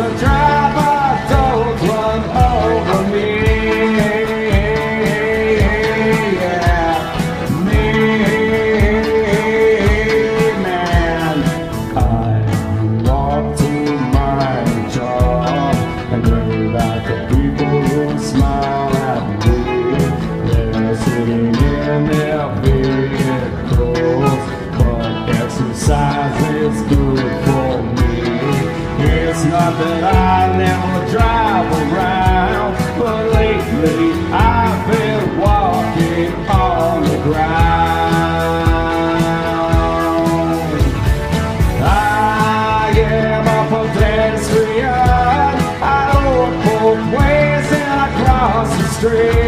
So driver, don't run over me. Yeah, me, man. I walk to my job and look at the people who smile at me. They're sitting in their vehicles, but exercise is good for me. It's not that I never drive around, but lately I've been walking on the ground. I am a pedestrian. I don't both ways and I cross the street.